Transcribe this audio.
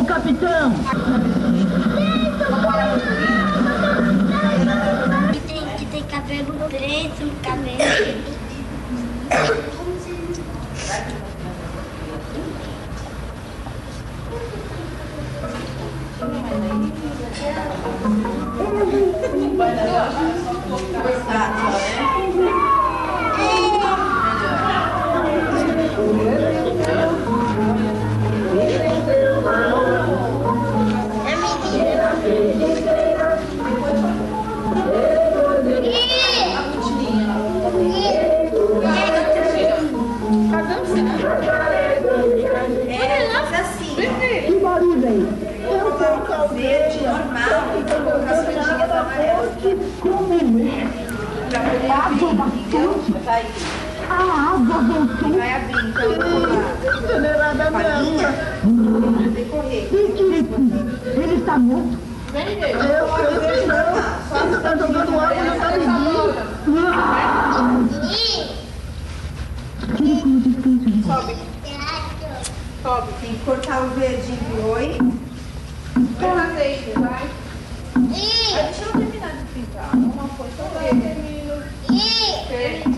capitão! Que tem cabelo preto, cabelo. Que barulho aí? Eu tenho calvete normal, com as franjinhas amarelas. A água bastante. A água voltou. Vai abrir, então. Acelerada nessa. E Kirico? Ele está morto? Eu sei não. Ele está jogando água na cabecinha. Kirico, não descansa. Sobe. Sobe. Tem que cortar o verdinho do oi. Põe azeite, vai. Deixa eu terminar de pintar. Uma foi só eu termino.